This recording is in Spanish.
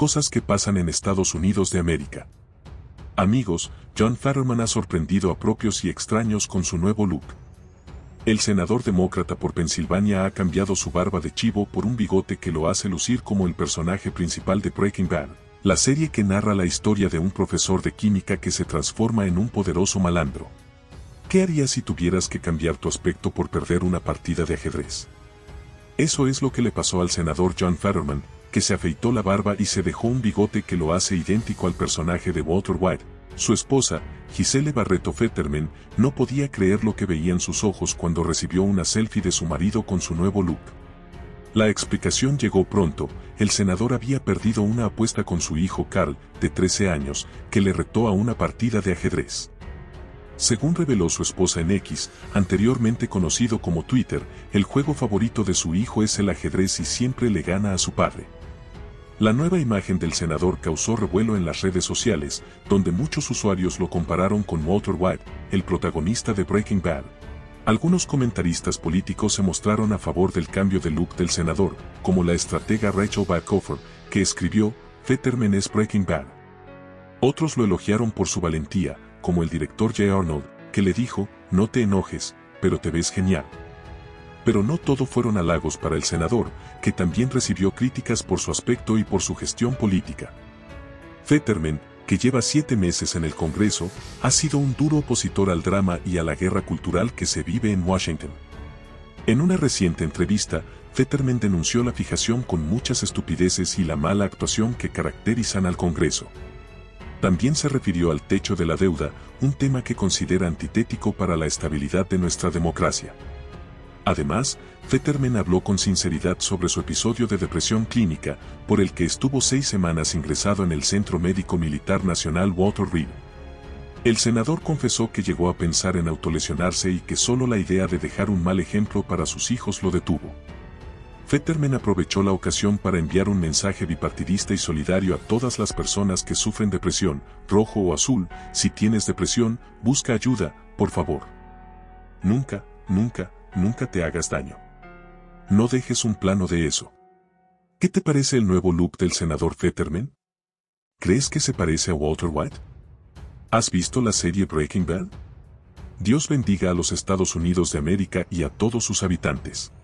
cosas que pasan en Estados Unidos de América. Amigos, John Fetterman ha sorprendido a propios y extraños con su nuevo look. El senador demócrata por Pensilvania ha cambiado su barba de chivo por un bigote que lo hace lucir como el personaje principal de Breaking Bad, la serie que narra la historia de un profesor de química que se transforma en un poderoso malandro. ¿Qué harías si tuvieras que cambiar tu aspecto por perder una partida de ajedrez? Eso es lo que le pasó al senador John Fetterman, que se afeitó la barba y se dejó un bigote que lo hace idéntico al personaje de Walter White. Su esposa, Gisele Barreto Fetterman, no podía creer lo que veían sus ojos cuando recibió una selfie de su marido con su nuevo look. La explicación llegó pronto. El senador había perdido una apuesta con su hijo Carl, de 13 años, que le retó a una partida de ajedrez. Según reveló su esposa en X, anteriormente conocido como Twitter, el juego favorito de su hijo es el ajedrez y siempre le gana a su padre. La nueva imagen del senador causó revuelo en las redes sociales, donde muchos usuarios lo compararon con Walter White, el protagonista de Breaking Bad. Algunos comentaristas políticos se mostraron a favor del cambio de look del senador, como la estratega Rachel Badcofer, que escribió, "Fetterman es Breaking Bad". Otros lo elogiaron por su valentía, como el director Jay Arnold, que le dijo, "No te enojes, pero te ves genial". Pero no todo fueron halagos para el senador, que también recibió críticas por su aspecto y por su gestión política. Fetterman, que lleva 7 meses en el Congreso, ha sido un duro opositor al drama y a la guerra cultural que se vive en Washington. En una reciente entrevista, Fetterman denunció la fijación con muchas estupideces y la mala actuación que caracterizan al Congreso. También se refirió al techo de la deuda, un tema que considera antitético para la estabilidad de nuestra democracia. Además, Fetterman habló con sinceridad sobre su episodio de depresión clínica, por el que estuvo 6 semanas ingresado en el Centro Médico Militar Nacional Walter Reed. El senador confesó que llegó a pensar en autolesionarse y que solo la idea de dejar un mal ejemplo para sus hijos lo detuvo. Fetterman aprovechó la ocasión para enviar un mensaje bipartidista y solidario a todas las personas que sufren depresión, rojo o azul. Si tienes depresión, busca ayuda, por favor. Nunca, nunca, nunca te hagas daño. No dejes un plano de eso. ¿Qué te parece el nuevo look del senador Fetterman? ¿Crees que se parece a Walter White? ¿Has visto la serie Breaking Bad? Dios bendiga a los Estados Unidos de América y a todos sus habitantes.